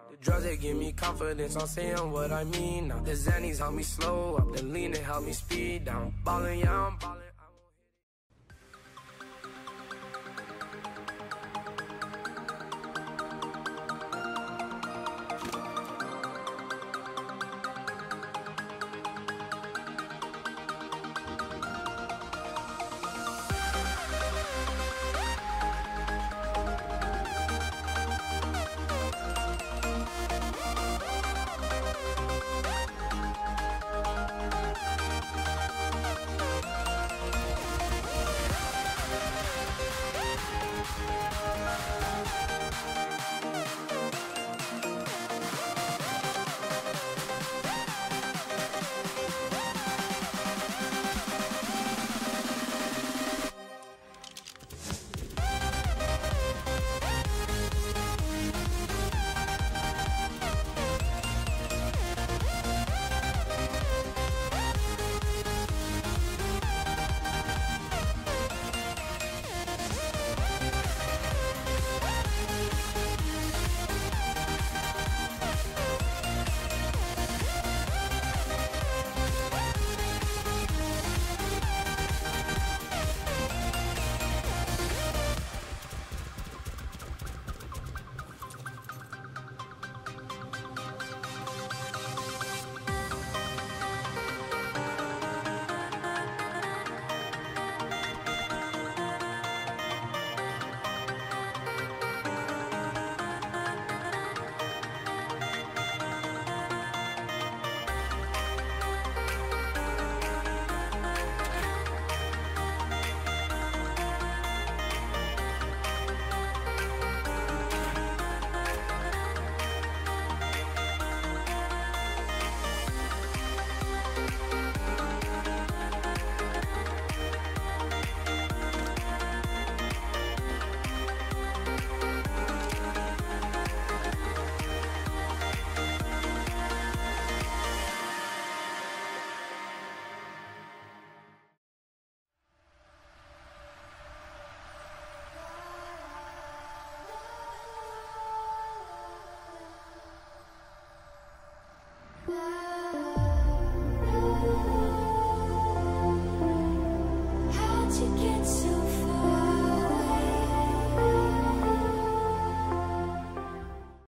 The drugs, they give me confidence, I'm saying what I mean now. The Xannies help me slow up, the lean, they help me speed down. Ballin', yeah, I'm ballin'.